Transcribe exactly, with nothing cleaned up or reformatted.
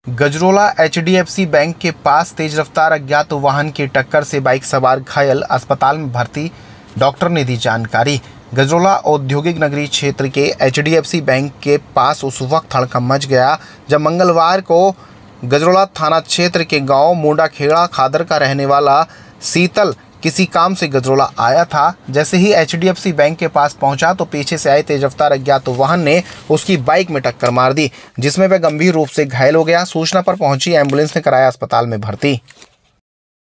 Gajrola H D F C bank के पास तेज रफ्तार अज्ञात वाहन की टक्कर से बाइक सवार घायल, अस्पताल में भर्ती। डॉक्टर ने दी जानकारी। गजरोला औद्योगिक नगरी क्षेत्र के H D F C bank के पास उस वक्त हड़कंप मच गया जब मंगलवार को गजरोला थाना क्षेत्र के गांव मुंडाखेड़ा खादर का रहने वाला शीतल किसी काम से गजरोला आया था। जैसे ही H D F C bank के पास पहुंचा तो पीछे से आए तेज रफ्तार अज्ञात वाहन ने उसकी बाइक में टक्कर मार दी, जिसमें वह गंभीर रूप से घायल हो गया। सूचना पर पहुंची एम्बुलेंस ने कराया अस्पताल में भर्ती।